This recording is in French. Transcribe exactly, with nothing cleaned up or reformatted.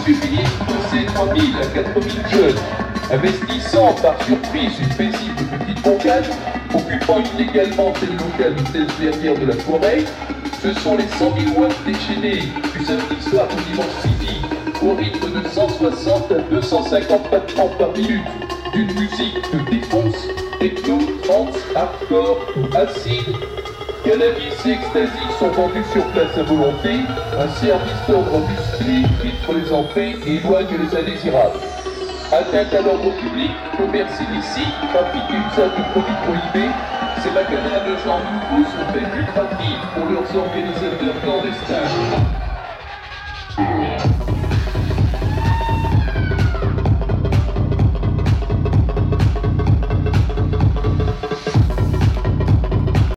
Monsieur Philippe possède trois mille à quatre mille jeunes, investissant par surprise une paisible petite bourgade, occupant illégalement tel local ou telle clairière de la forêt. Ce sont les cent mille watts déchaînés du samedi soir au dimanche midi, au rythme de cent soixante à deux cent cinquante battements par minute, d'une musique de défonce, techno, trance, hardcore ou acide. Cannabis et ecstasy sont vendus sur place à volonté, un service d'ordre musclé filtre les entrées et éloigne les indésirables. Atteinte à l'ordre public, commerce illicite, trafic et usage de produits prohibés, ces magasins de gens nouveaux sont faits lucratifs pour leurs organisateurs clandestins.